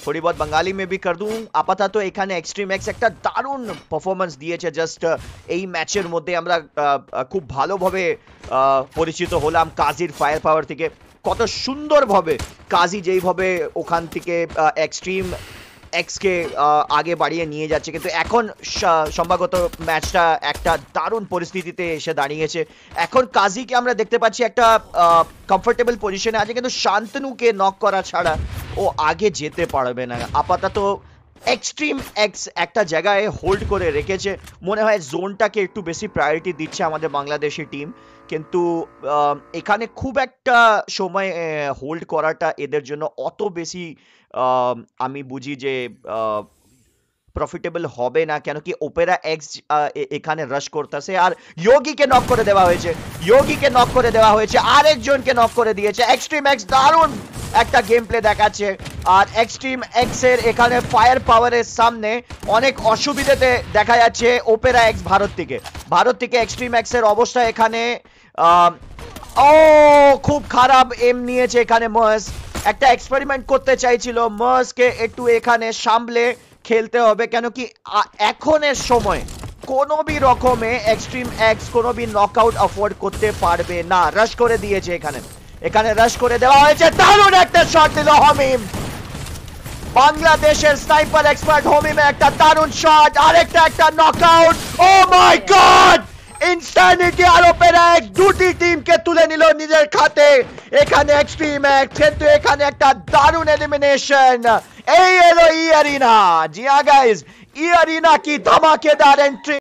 थोड़ी बहुत बंगाली में भी कर दूं आपातत এখানে এক্সট্রিম এক্স একটা দারুণ পারফরম্যান্স দিয়েছে জাস্ট এই ম্যাচের মধ্যে আমরা খুব ভালোভাবে পরিচিত হলাম কাজীর ফায়ার পাওয়ার থেকে কত সুন্দরভাবে কাজী যেইভাবে ওখান থেকে এক্সট্রিম এক্স কে আগে বাড়িয়ে নিয়ে যাচ্ছে কিন্তু এখন সম্ভবত ম্যাচটা একটা দারুণ পরিস্থিতিতে এসে দাঁড়িয়েছে এখন কাজীকে আমরা দেখতে পাচ্ছি একটা কমফোর্টেবল পজিশনে আছে কিন্তু শান্তনুকে নক করা ছাড়া ও আগে যেতে পারবে না আপাতত এক্সট্রিম এক্স একটা জায়গায় হোল্ড করে রেখেছে মনে হয় জোনটাকে একটু বেশি প্রায়োরিটি দিচ্ছে আমাদের বাংলাদেশি টিম কিন্তু এখানে খুব একটা সময় হোল্ড করাটা এদের জন্য অত বেশি আমি বুঝি যে প্রফিটেবল হবে না কেন কি ওপেরা এক্স এখানে রাশ করতেছে আর যোগীকে নক করে দেওয়া হয়েছে আরেকজনকে নক করে দিয়েছে এক্সট্রিম এক্স দারুণ একটা গেম প্লে দেখাচ্ছে আর এক্সট্রিম এক্স এর এখানে ফায়ার পাওয়ারের সামনে অনেক অসুবিধাতে দেখা যাচ্ছে ওপেরা এক্স ভারত থেকে এক্সট্রিম এক্স এর অবস্থা এখানে ও খুব খারাপ এম নিয়েছে এখানে ম্যাস একটা এক্সপেরিমেন্ট করতে চাইছিল ম্যাসকে একটু এখানে সামলে খেলতে হবে কেন কি এখনের সময় কোনো भी রকমে এক্সট্রিম এক্স কোনো भी নকআউট অ্যাফোর্ড করতে পারবে না রাশ করে দিয়েছে এখানে রাশ করে দেওয়া হয়েছে দারুণ একটা শট দিল হমিম বাংলাদেশের স্নাইপার এক্সপার্ট হমিমে একটা দারুণ শট আরেকটা একটা knockout oh my god instantly আর ওপেরা এক দুটি টিমকে তুলে নিল নিজের খাতে এখানে এক্সট্রিম এক্স কিন্তু এখানে একটা দারুণ এলিমিনেশন এই এলো ই অ্যারিনা জি হ্যাঁ গাইস ই অ্যারিনা কি ধমাকেদার এন্ট্রি